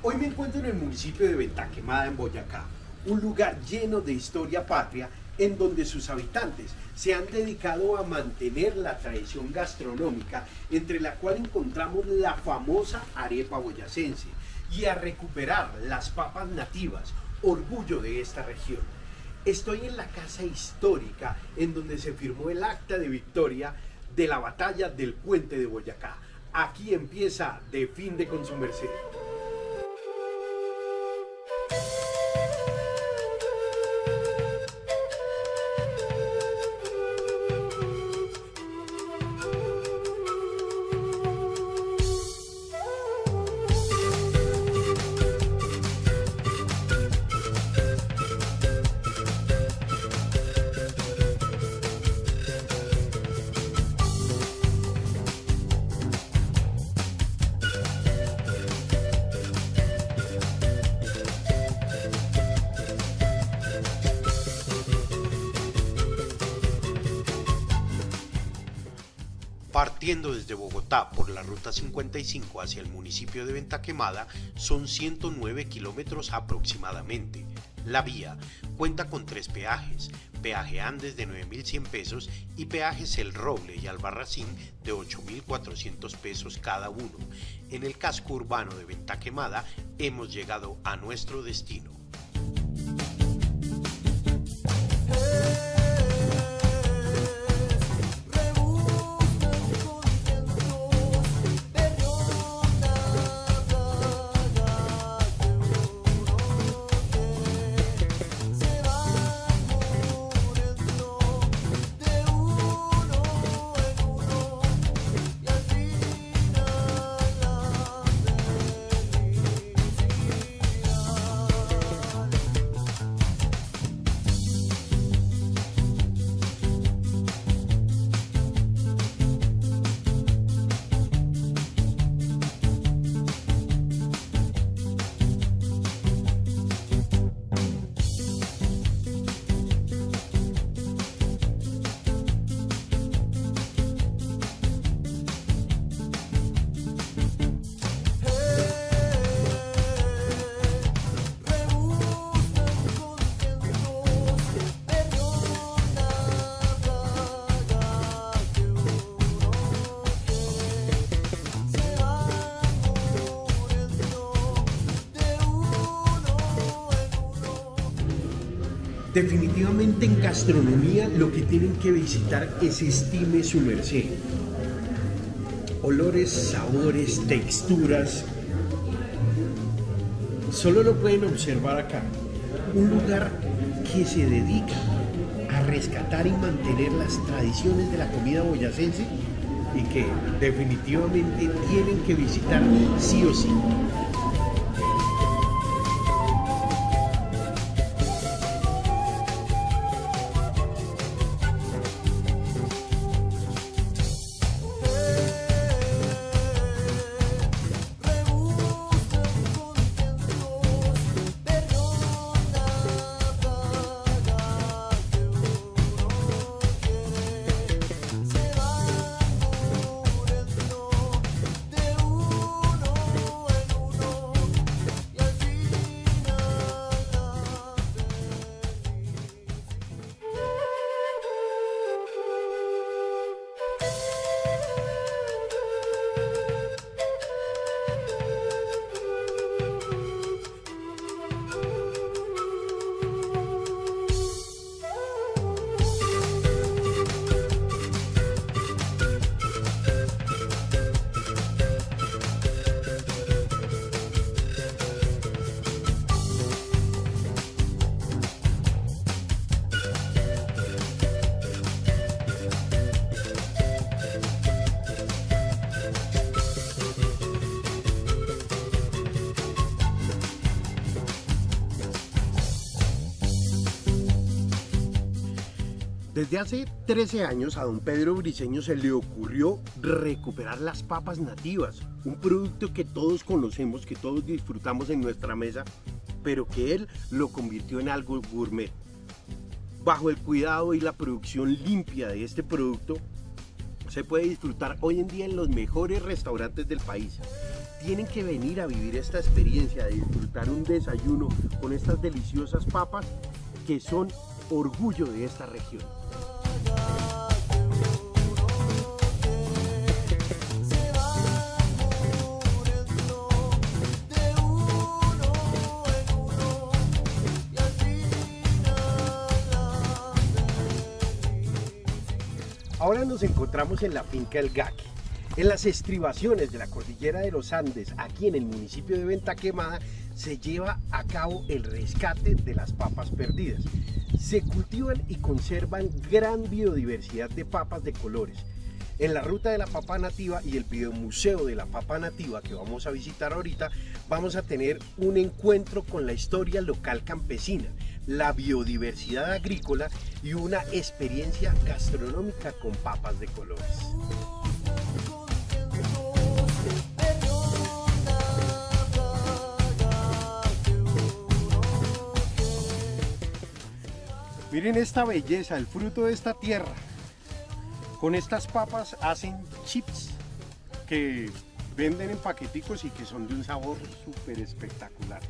Hoy me encuentro en el municipio de Venta Quemada, en Boyacá, un lugar lleno de historia patria en donde sus habitantes se han dedicado a mantener la tradición gastronómica, entre la cual encontramos la famosa arepa boyacense, y a recuperar las papas nativas, orgullo de esta región. Estoy en la casa histórica en donde se firmó el acta de victoria de la batalla del Puente de Boyacá. Aquí empieza Definde con su merced. Partiendo desde Bogotá por la ruta 55 hacia el municipio de Venta Quemada, son 109 kilómetros aproximadamente. La vía cuenta con 3 peajes: peaje Andes de 9.100 pesos y peajes El Roble y Albarracín de 8.400 pesos cada uno. En el casco urbano de Venta Quemada hemos llegado a nuestro destino. Definitivamente en gastronomía lo que tienen que visitar es Estime su merced. Olores, sabores, texturas, solo lo pueden observar acá. Un lugar que se dedica a rescatar y mantener las tradiciones de la comida boyacense y que definitivamente tienen que visitar sí o sí. Desde hace 13 años a don Pedro Briceño se le ocurrió recuperar las papas nativas, un producto que todos conocemos, que todos disfrutamos en nuestra mesa, pero que él lo convirtió en algo gourmet. Bajo el cuidado y la producción limpia de este producto, se puede disfrutar hoy en día en los mejores restaurantes del país. Tienen que venir a vivir esta experiencia de disfrutar un desayuno con estas deliciosas papas que son orgullo de esta región. Ahora nos encontramos en la finca El Gaqui, en las estribaciones de la cordillera de los Andes, aquí en el municipio de Venta Quemada, se lleva a cabo el rescate de las papas perdidas. Se cultivan y conservan gran biodiversidad de papas de colores. En la ruta de la papa nativa y el biomuseo de la papa nativa que vamos a visitar ahorita, vamos a tener un encuentro con la historia local campesina, la biodiversidad agrícola y una experiencia gastronómica con papas de colores. Miren esta belleza, el fruto de esta tierra. Con estas papas hacen chips que venden en paqueticos y que son de un sabor súper espectacular.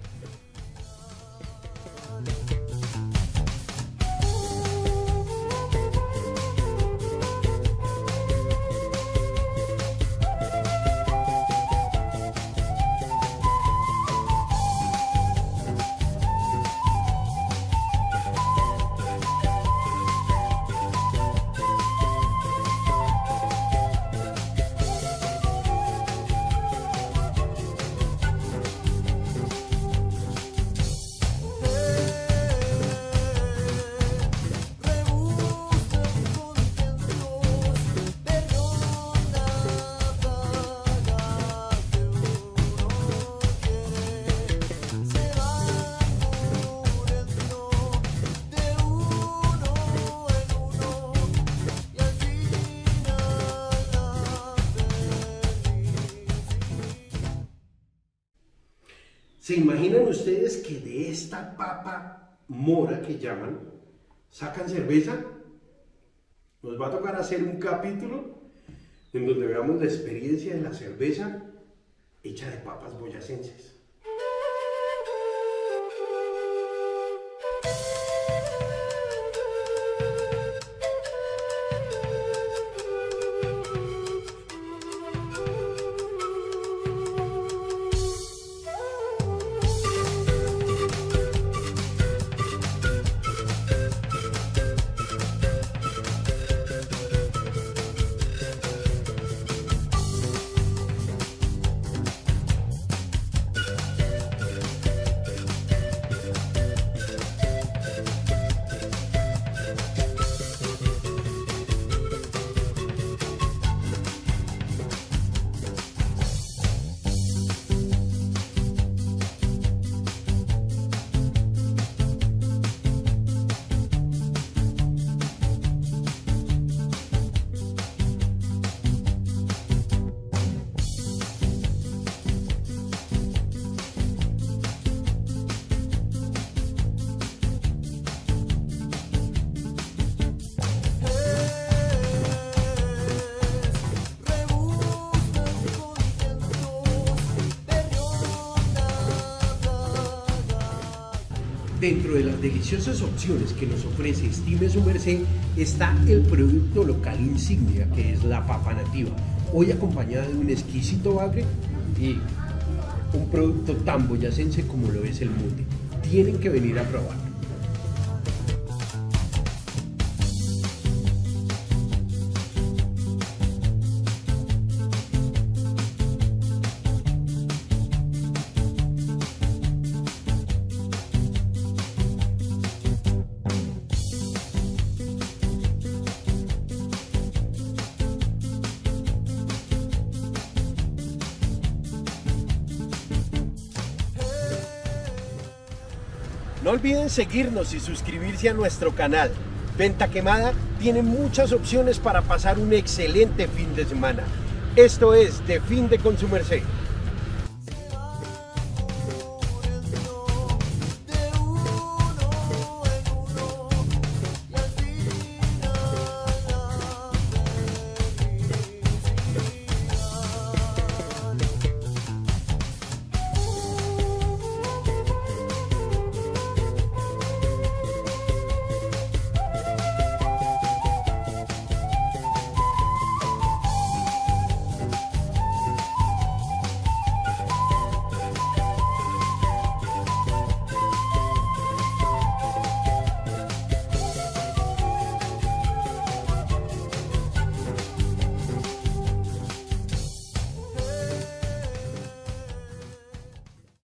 ¿Se imaginan ustedes que de esta papa mora que llaman, sacan cerveza? Nos va a tocar hacer un capítulo en donde veamos la experiencia de la cerveza hecha de papas boyacenses. Dentro de las deliciosas opciones que nos ofrece Estime Su Merced está el producto local insignia, que es la papa nativa, hoy acompañada de un exquisito bagre y un producto tan boyacense como lo es el mute. Tienen que venir a probarlo. No olviden seguirnos y suscribirse a nuestro canal. Venta Quemada tiene muchas opciones para pasar un excelente fin de semana. Esto es De Finde con Su Merced.